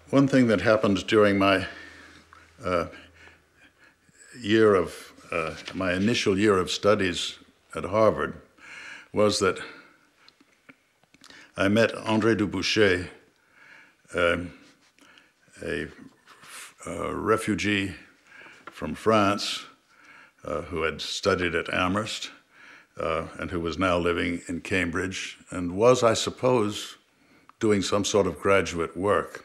One thing that happened during my my initial year of studies at Harvard was that I met André du Bouchet, a refugee from France who had studied at Amherst and who was now living in Cambridge and was, I suppose, doing some sort of graduate work.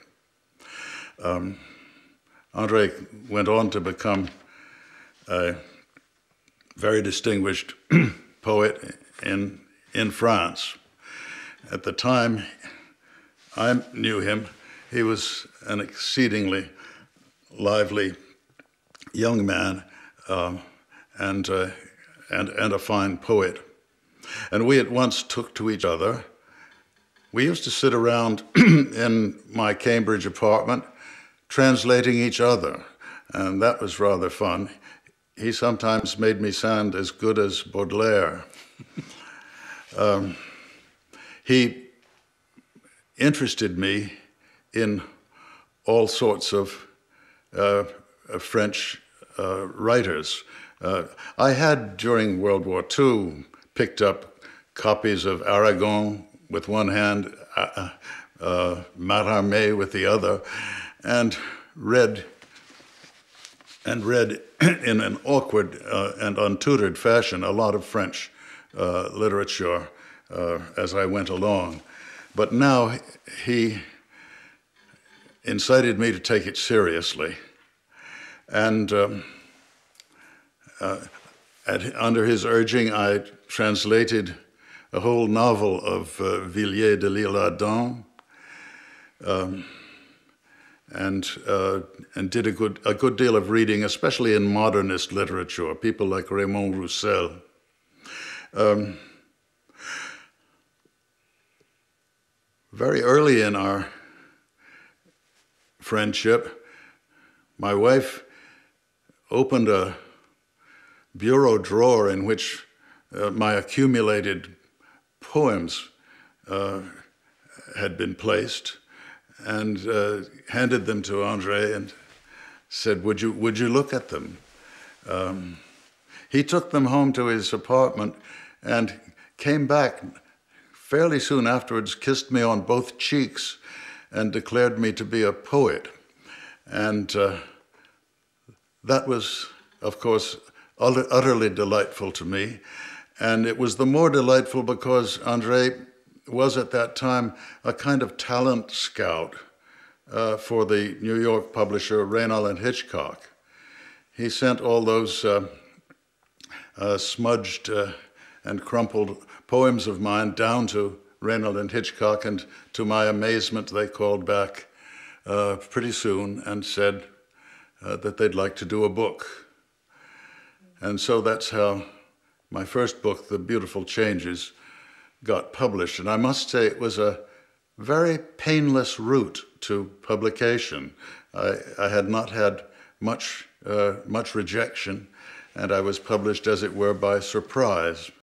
André went on to become a very distinguished poet in France. At the time I knew him, he was an exceedingly lively young man and a fine poet. And we at once took to each other. We used to sit around in my Cambridge apartment translating each other, and that was rather fun. He sometimes made me sound as good as Baudelaire. He interested me in all sorts of French writers. I had, during World War II, picked up copies of Aragon with one hand, Mallarmé with the other, and read in an awkward and untutored fashion a lot of French literature as I went along. But now he incited me to take it seriously. And under his urging, I translated a whole novel of Villiers de l'Isle-Adam, and did a good deal of reading, especially in modernist literature, people like Raymond Roussel. Very early in our friendship, my wife opened a bureau drawer in which my accumulated poems had been placed, and handed them to André and said, would you look at them? He took them home to his apartment and came back fairly soon afterwards, kissed me on both cheeks, and declared me to be a poet. And that was, of course, utterly delightful to me. And it was the more delightful because André was at that time a kind of talent scout for the New York publisher Raynal and Hitchcock. He sent all those smudged and crumpled poems of mine down to Raynal and Hitchcock, and to my amazement, they called back pretty soon and said that they'd like to do a book. And so that's how my first book, The Beautiful Changes, got published. And I must say it was a very painless route to publication. I had not had much rejection, and I was published, as it were, by surprise.